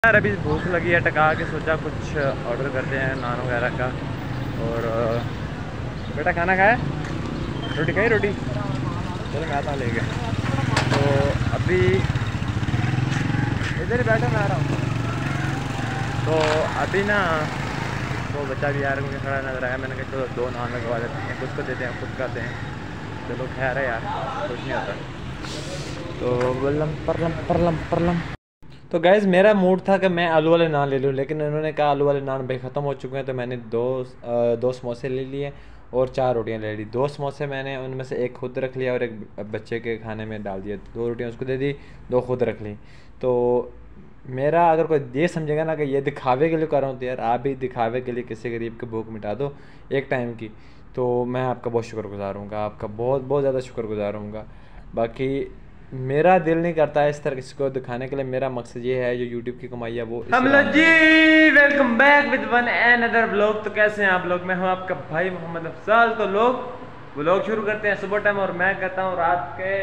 यार अभी भूख लगी है, टका के सोचा कुछ ऑर्डर करते हैं नान वगैरह का। और बेटा खाना खाया? रोटी खाई? रोटी चलो मैं आता हूँ लेके। तो अभी इधर ही बैठा, मैं आ रहा हूँ। तो अभी ना वो बच्चा भी यार मुझे खड़ा नजर आया, मैंने कहा चलो 2 नान लगवा देते हैं, कुछ को देते हैं खुद खाते हैं। चलो खैर है यार, कुछ नहीं होता। तो बल्लम परलम परलम परलम। तो गाइज़ मेरा मूड था कि मैं आलू वाले नान ले लूँ, लेकिन उन्होंने कहा आलू वाले नान भाई ख़त्म हो चुके हैं। तो मैंने दो समोसे ले लिए और 4 रोटियां ले ली। 2 समोसे मैंने उनमें से एक खुद रख लिया और एक बच्चे के खाने में डाल दिया। 2 रोटियां उसको दे दी, 2 खुद रख ली। तो मेरा अगर कोई ये समझेगा ना कि ये दिखावे के लिए कर रहा हूँ, तो यार आप भी दिखावे के लिए किसी गरीब की भूख मिटा दो एक टाइम की, तो मैं आपका बहुत शुक्रगुजार हूँगा, आपका बहुत बहुत ज़्यादा शुक्रगुजार हूँगा। बाकी मेरा दिल नहीं करता है इस तरह किसी को दिखाने के लिए। मेरा मकसद ये है जो यूट्यूब की कमाई है वो हम लोग जी। Welcome back with one and other vlog. तो कैसे हैं आप लोग? मैं हूं आपका भाई मोहम्मद अफजाल। तो लोग व्लॉग शुरू करते हैं सुबह टाइम और मैं कहता हूं रात के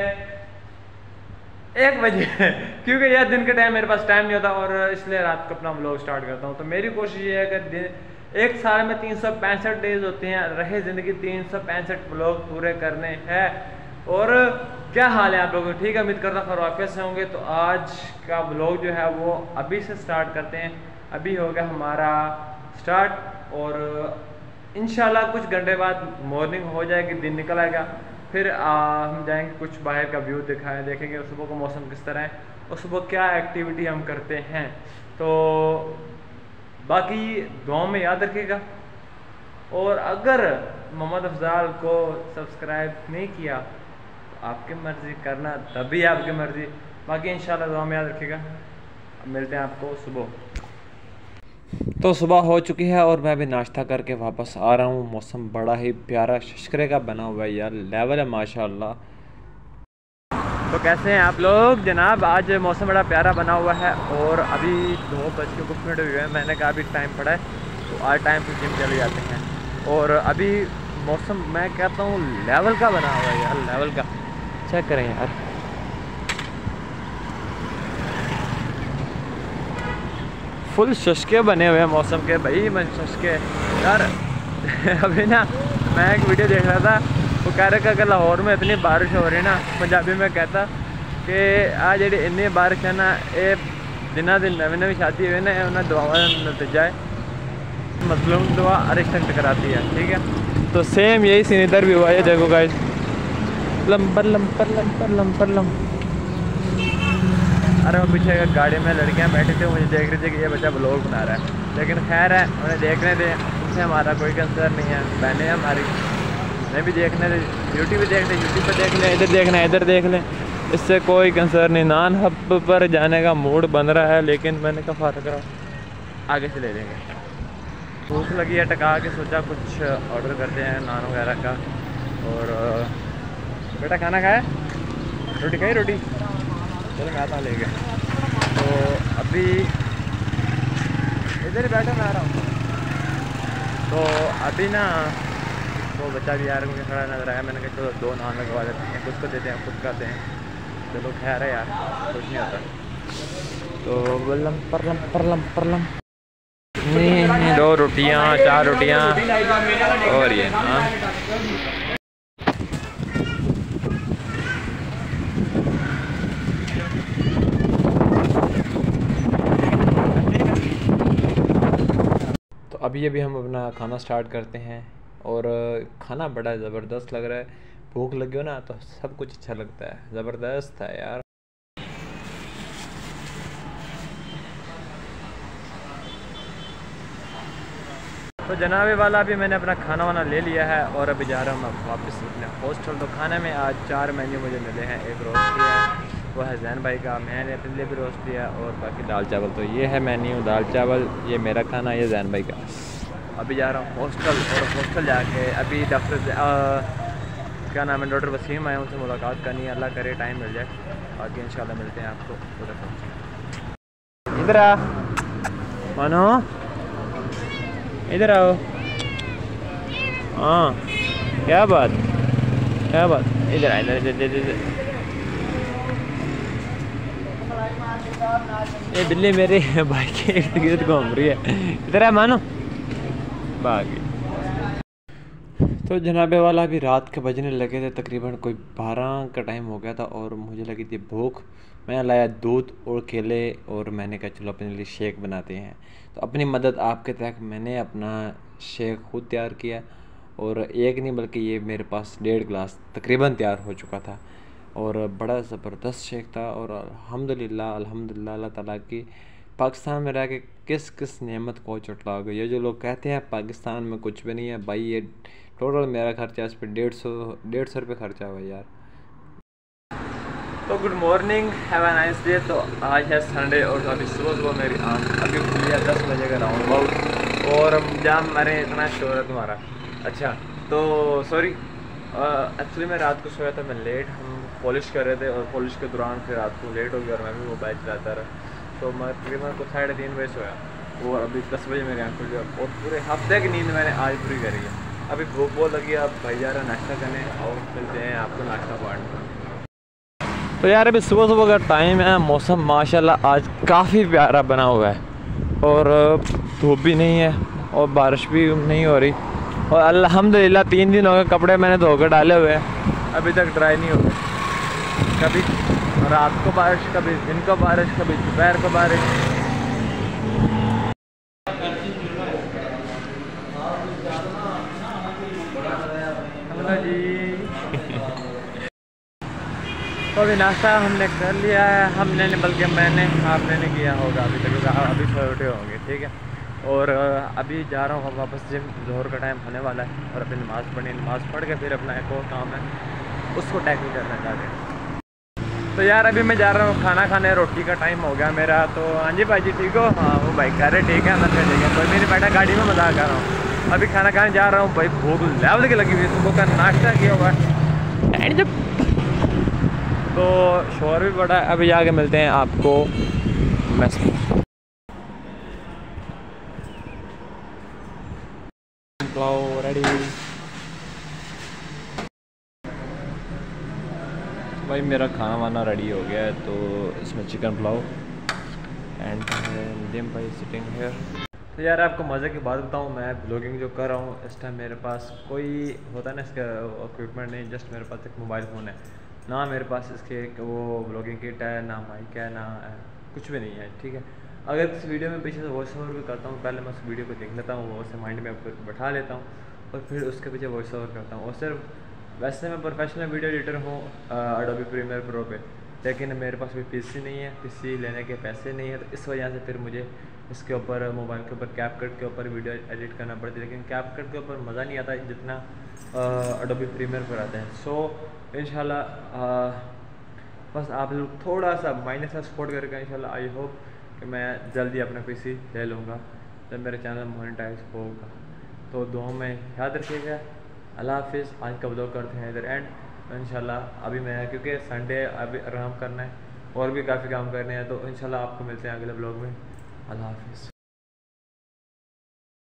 1 बजे क्योंकि यार दिन के टाइम मेरे पास टाइम नहीं होता और इसलिए रात को अपना व्लॉग स्टार्ट करता हूँ। तो मेरी कोशिश ये है कि एक साल में 365 डेज होते हैं, रहे ज़िंदगी 365 व्लॉग पूरे करने हैं। और क्या हाल है आप लोगों? ठीक है, उम्मीद करता हूँ खैरियत से होंगे। तो आज का व्लॉग जो है वो अभी से स्टार्ट करते हैं। अभी हो गया हमारा स्टार्ट और इंशाल्लाह कुछ घंटे बाद मॉर्निंग हो जाएगी, दिन निकल आएगा। फिर हम जाएंगे कुछ बाहर का व्यू देखेंगे सुबह को मौसम किस तरह है और सुबह क्या एक्टिविटी हम करते हैं। तो बाकी दुआ में याद रखिएगा। और अगर मोहम्मद अफजाल को सब्सक्राइब नहीं किया आपकी मर्ज़ी, करना तभी आपकी मर्ज़ी। बाकी इंशाल्लाह दुआ में याद रखिएगा। मिलते हैं आपको सुबह। तो सुबह हो चुकी है और मैं भी नाश्ता करके वापस आ रहा हूँ। मौसम बड़ा ही प्यारा शशकरे का बना हुआ है यार, लेवल है माशाल्लाह। तो कैसे हैं आप लोग जनाब? आज मौसम बड़ा प्यारा बना हुआ है और अभी 2:00 हुए हैं। मैंने कहा अभी टाइम पड़ा है तो आज टाइम से जिम चले जाते हैं। और अभी मौसम मैं कहता हूँ लेवल का बना हुआ है यार, लेवल का। चेक करें यार, फुल शशके बने हुए हैं मौसम के भाई, मन शशके यार अभी ना मैं एक वीडियो देख रहा था, वो कह रहे कि अगर लाहौर में इतनी बारिश हो रही है ना, पंजाबी में कहता कि आज जी इन्नी बारिश है ना, ये जिन्हों दिन नवी नवी शादी हुई ना उन्हें दुआवां नतीजा है, मजलूम दुआ अरिश्त कराती है। ठीक है, तो सेम यही सीन इधर भी हुआ है। देखो गाइस, लंपर लंपर लंपर लंपर लम। अरे वो पीछे गाड़ी में लड़कियां बैठी थी, मुझे देख रही थी कि ये बच्चा ब्लॉग बना रहा है, लेकिन खैर है उन्हें देखने दें, उससे हमारा कोई कंसर्न नहीं है। बहनें हमारी उन्हें भी देखने दें, यूट्यूब भी देख लें, यूट्यूब पर देख लें, इधर देखना है इधर देख लें, इससे कोई कंसर्न नहीं। नान हब पर जाने का मूड बन रहा है, लेकिन मैंने कहा फारग रहा आगे से ले लेंगे। भूख लगी है, टका के सोचा कुछ ऑर्डर करते हैं नान वगैरह का। और बेटा खाना खाया? रोटी खाई? रोटी चलो मैं आता हूँ लेके। तो अभी इधर ही बैठा, मैं आ रहा हूँ। तो अभी ना वो बच्चा भी यार मुझे खड़ा नजर आया, मैंने कहा चलो 2 नान लगवा देते हैं, कुछ को देते हैं खुद खाते हैं। चलो खैर है यार, कुछ नहीं होता। तो बल्लम परलम परलम परलम। 2 रोटियाँ 4 रोटियाँ और ये नान। अभी हम अपना खाना स्टार्ट करते हैं और खाना बड़ा ज़बरदस्त लग रहा है। भूख लगी हो ना तो सब कुछ अच्छा लगता है, ज़बरदस्त है यार। तो जनाबे वाला अभी मैंने अपना खाना वाना ले लिया है और अभी जा रहा हूँ मैं वापस अपने हॉस्टल। तो खाने में आज 4 मेन्यू मुझे मिले हैं। एक रोस्ट लिया है, वो है जैन भाई का, मैंने अपने लिए भी रोस्ट लिया और बाकी दाल चावल। तो ये है मेन्यू, दाल चावल, ये मेरा खाना, ये जैन भाई का। अभी जा रहा हूँ हॉस्टल और हॉस्टल जाके अभी डॉक्टर क्या नाम है, डॉक्टर वसीम आए, उनसे मुलाकात करनी है। अल्लाह करे टाइम मिल जाए, बाकी इंशाल्लाह मिलते हैं आपको उधर पहुँच। इधर आ मानो, इधर आओ। हाँ क्या बात, क्या बात, इधर आ, इधर इधर इधर। ये बिल्ली मेरे भाई के इर्द गिर्द घूम रही है, इधर है मानो बाकी। तो जनाबे वाला अभी रात के बजने लगे थे, तकरीबन कोई 12 का टाइम हो गया था और मुझे लगी थी भूख। मैंने लाया दूध और केले और मैंने कहा चलो अपने लिए शेक बनाते हैं। तो अपनी मदद आपके तक मैंने अपना शेक खुद तैयार किया और एक नहीं बल्कि ये मेरे पास 1.5 गिलास तकरीबन तैयार हो चुका था और बड़ा ज़बरदस्त शेक था। और अल्हम्दुलिल्लाह अल्हम्दुलिल्लाह अल्लाह ताला की पाकिस्तान में रह के किस किस नेमत को चुटला गई। ये जो लोग कहते हैं पाकिस्तान में कुछ भी नहीं है भाई, ये टोटल मेरा खर्चा इस पर 150 रुपये खर्चा हुआ यार। तो good morning, have a nice day. तो आज है संडे और अभी सुबह मेरी आँख अभी खुली है 10 बजे का राउंड अबाउट। और जहाँ मेरे इतना शोर है तुम्हारा। अच्छा तो सॉरी, एक्चुअली मैं रात को सोया था, मैं लेट, हम पॉलिश कर रहे थे और पॉलिश के दौरान फिर रात को लेट हो गया और मैं भी मोबाइल चलाता रहा। तो मैं तकरीबन को 3:30 बजे सोया और अभी 10 बजे मेरी आँख खुल गया और पूरे हफ्ते की नींद मैंने आज पूरी करी है। अभी भूख बहुत लगी है, अब भाई जा रहा नाश्ता करने और मिलते हैं आपको नाश्ता पॉइंट। तो यार अभी सुबह सुबह का टाइम है, मौसम माशाल्लाह आज काफ़ी प्यारा बना हुआ है और धूप भी नहीं है और बारिश भी नहीं हो रही और अल्हम्दुलिल्लाह 3 दिन हो गए कपड़े मैंने धोकर डाले हुए हैं, अभी तक ड्राई नहीं हो गए। कभी रात को बारिश, कभी दिन को बारिश, कभी दोपहर को बारिश। जी तो अभी नाश्ता हमने कर लिया है, हमने नहीं बल्कि मैंने, आपने नहीं किया होगा अभी तक, अभी छोटे होंगे ठीक है। और अभी जा रहा हूँ वापस जिम, जोहर का टाइम होने वाला है और अभी नमाज़ पढ़ी, नमाज़ पढ़ के फिर अपना एक और काम है उसको टैकल करना चाहते हैं। तो यार अभी मैं जा रहा हूँ खाना खाने, रोटी का टाइम हो गया मेरा। तो हाँ जी भाई जी ठीक हो? हाँ वो भाई कह रहे ठीक है, मैं ठीक है। तो मेरी बेटा गाड़ी में मजाक कर रहा हूँ, अभी खाना खाने जा रहा हूँ भाई, भूख लेवल की लगी हुई है, सुबह का नाश्ता किया हुआ है एंड जब तो शोर भी बड़ा है। अभी जाके मिलते हैं आपको मैस में। पुलाव रेडी भाई, मेरा खाना वाना रेडी हो गया है। तो इसमें चिकन पुलाव एंड मीडियम भाई सिटिंग हेयर। तो यार आपको मज़े की बात बताऊँ, मैं ब्लॉगिंग जो कर रहा हूँ इस टाइम मेरे पास कोई होता है ना इसका इक्विपमेंट नहीं, जस्ट मेरे पास एक मोबाइल फ़ोन है, ना मेरे पास इसके वो ब्लॉगिंग किट है, ना माइक है, ना कुछ भी नहीं है ठीक है। अगर इस वीडियो में पीछे से वॉइस ओवर भी करता हूँ, पहले मैं उस वीडियो को देख लेता हूँ, वो उसे माइंड में बैठा लेता हूँ और फिर उसके पीछे वॉइस ओवर करता हूँ। और सिर्फ वैसे मैं प्रोफेशनल वीडियो एडिटर हूँ एडोबी प्रीमियर प्रो पे, लेकिन मेरे पास भी पीसी नहीं है, पीसी लेने के पैसे नहीं है। तो इस वजह से फिर मुझे इसके ऊपर मोबाइल के ऊपर कैपकट के ऊपर वीडियो एडिट करना पड़ती है, लेकिन कैपकट के ऊपर मज़ा नहीं आता जितना एडोबी प्रीमियर पर आता है। सो इंशाल्लाह बस आप लोग थोड़ा सा माइनस सा सपोर्ट करके इंशाल्लाह आई होप कि मैं जल्दी अपना पीसी ले लूँगा जब मेरे चैनल मोनेटाइज होगा। तो दुआ में याद रखिएगा। अल्लाह हाफिज़। आज का ब्लॉग करते हैं इधर एंड इंशाल्लाह। अभी मैं क्योंकि संडे अभी आराम करना है और भी काफ़ी काम करने हैं, तो इंशाल्लाह आपको मिलते हैं अगले ब्लॉग में। अल्लाह हाफिज़।